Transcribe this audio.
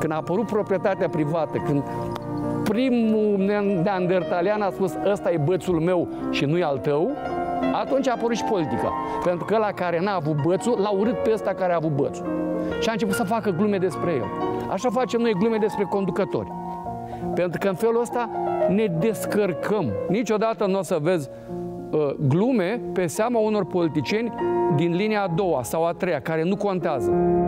când a apărut proprietatea privată, când primul neandertalian a spus ăsta e bățul meu și nu e al tău, atunci a apărut și politica. Pentru că ăla care n-a avut bățul, l-a urât pe ăsta care a avut bățul. Și a început să facă glume despre el. Așa facem noi glume despre conducători. Pentru că în felul ăsta ne descărcăm. Niciodată nu o să vezi glume pe seama unor politicieni din linia a doua sau a treia, care nu contează.